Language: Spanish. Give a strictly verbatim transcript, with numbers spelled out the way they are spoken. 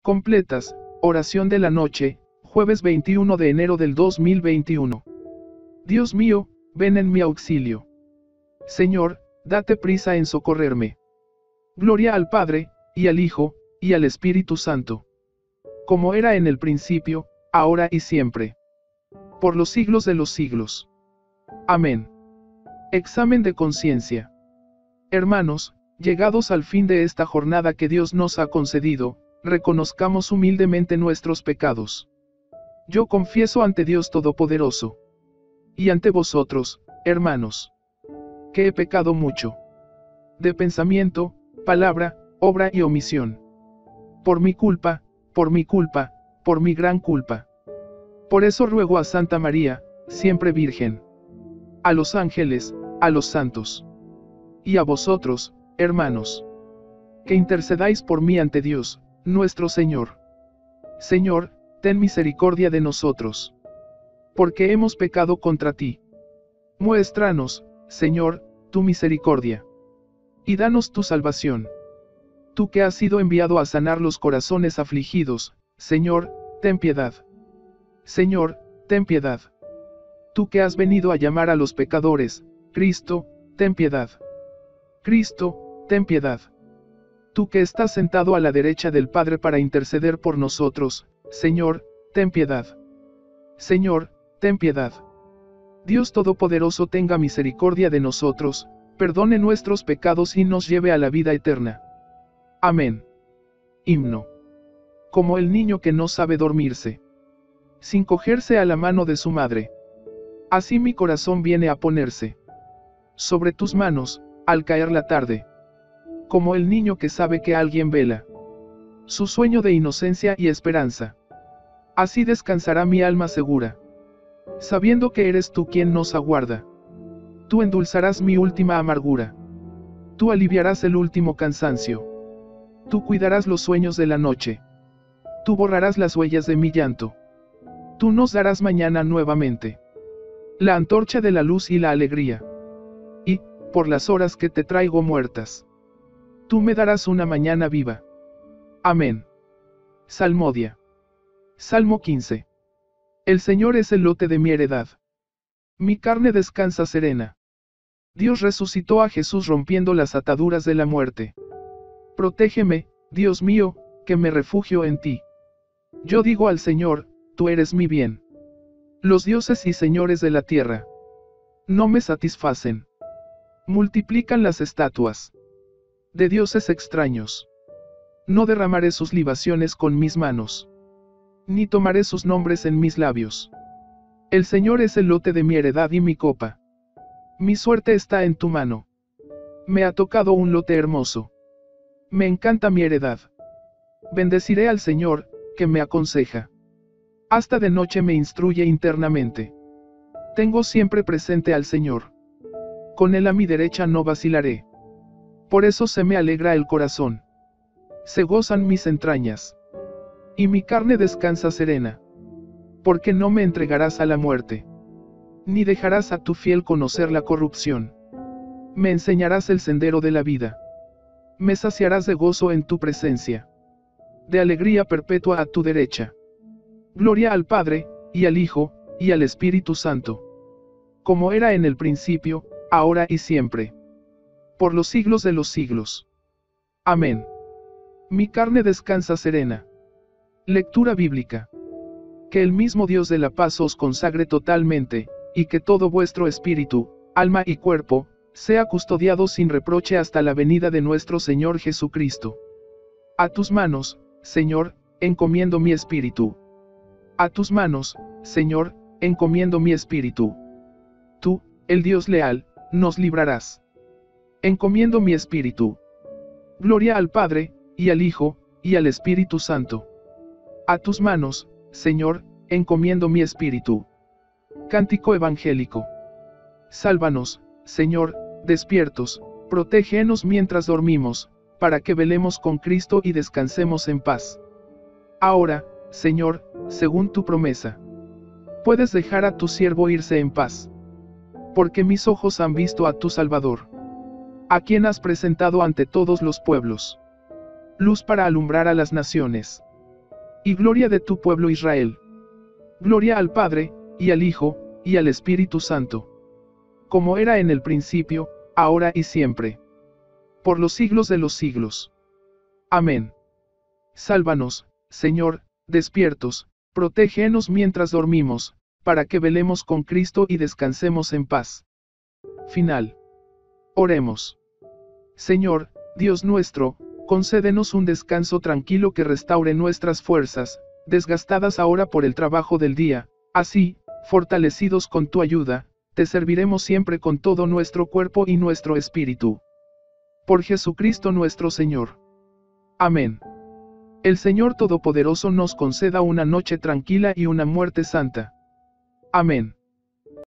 Completas, oración de la noche, jueves veintiuno de enero del dos mil veintiuno. Dios mío, ven en mi auxilio. Señor, date prisa en socorrerme. Gloria al Padre, y al Hijo, y al Espíritu Santo. Como era en el principio, ahora y siempre. Por los siglos de los siglos. Amén. Examen de conciencia. Hermanos, llegados al fin de esta jornada que Dios nos ha concedido, reconozcamos humildemente nuestros pecados. Yo confieso ante Dios Todopoderoso. Y ante vosotros, hermanos, que he pecado mucho. De pensamiento, palabra, obra y omisión. Por mi culpa, por mi culpa, por mi gran culpa. Por eso ruego a Santa María, siempre Virgen, a los ángeles, a los santos, y a vosotros, hermanos, que intercedáis por mí ante Dios, nuestro Señor. Señor, ten misericordia de nosotros, porque hemos pecado contra ti. Muéstranos, Señor, tu misericordia, y danos tu salvación. Tú que has sido enviado a sanar los corazones afligidos, Señor, ten piedad. Señor, ten piedad. Tú que has venido a llamar a los pecadores, Cristo, ten piedad. Cristo, ten piedad. Tú que estás sentado a la derecha del Padre para interceder por nosotros, Señor, ten piedad. Señor, ten piedad. Dios Todopoderoso tenga misericordia de nosotros, perdone nuestros pecados y nos lleve a la vida eterna. Amén. Himno. Como el niño que no sabe dormirse, sin cogerse a la mano de su madre. Así mi corazón viene a ponerse sobre tus manos, al caer la tarde. Como el niño que sabe que alguien vela su sueño de inocencia y esperanza. Así descansará mi alma segura, sabiendo que eres tú quien nos aguarda. Tú endulzarás mi última amargura. Tú aliviarás el último cansancio. Tú cuidarás los sueños de la noche. Tú borrarás las huellas de mi llanto. Tú nos darás mañana nuevamente la antorcha de la luz y la alegría. Y, por las horas que te traigo muertas, tú me darás una mañana viva. Amén. Salmodia. Salmo quince. El Señor es el lote de mi heredad. Mi carne descansa serena. Dios resucitó a Jesús rompiendo las ataduras de la muerte. Protégeme, Dios mío, que me refugio en ti. Yo digo al Señor, tú eres mi bien. Los dioses y señores de la tierra no me satisfacen. Multiplican las estatuas de dioses extraños. No derramaré sus libaciones con mis manos, ni tomaré sus nombres en mis labios. El Señor es el lote de mi heredad y mi copa. Mi suerte está en tu mano. Me ha tocado un lote hermoso. Me encanta mi heredad. Bendeciré al Señor, que me aconseja. Hasta de noche me instruye internamente. Tengo siempre presente al Señor. Con Él a mi derecha no vacilaré. Por eso se me alegra el corazón. Se gozan mis entrañas. Y mi carne descansa serena. Porque no me entregarás a la muerte. Ni dejarás a tu fiel conocer la corrupción. Me enseñarás el sendero de la vida. Me saciarás de gozo en tu presencia. De alegría perpetua a tu derecha. Gloria al Padre, y al Hijo, y al Espíritu Santo. Como era en el principio, ahora y siempre. Por los siglos de los siglos. Amén. Mi carne descansa serena. Lectura bíblica. Que el mismo Dios de la paz os consagre totalmente, y que todo vuestro espíritu, alma y cuerpo, sea custodiado sin reproche hasta la venida de nuestro Señor Jesucristo. A tus manos, Señor, encomiendo mi espíritu. A tus manos, Señor, encomiendo mi espíritu. Tú, el Dios leal, nos librarás. Encomiendo mi espíritu. Gloria al Padre, y al Hijo, y al Espíritu Santo. A tus manos, Señor, encomiendo mi espíritu. Cántico evangélico. Sálvanos, Señor, despiertos, protégenos mientras dormimos, para que velemos con Cristo y descansemos en paz. Ahora, Señor, según tu promesa, puedes dejar a tu siervo irse en paz. Porque mis ojos han visto a tu Salvador, a quien has presentado ante todos los pueblos. Luz para alumbrar a las naciones, y gloria de tu pueblo Israel. Gloria al Padre, y al Hijo, y al Espíritu Santo. Como era en el principio, ahora y siempre. Por los siglos de los siglos. Amén. Sálvanos, Señor, despiertos, protégenos mientras dormimos, para que velemos con Cristo y descansemos en paz. Final. Oremos. Señor, Dios nuestro, concédenos un descanso tranquilo que restaure nuestras fuerzas, desgastadas ahora por el trabajo del día, así, fortalecidos con tu ayuda, te serviremos siempre con todo nuestro cuerpo y nuestro espíritu. Por Jesucristo nuestro Señor. Amén. El Señor Todopoderoso nos conceda una noche tranquila y una muerte santa. Amén.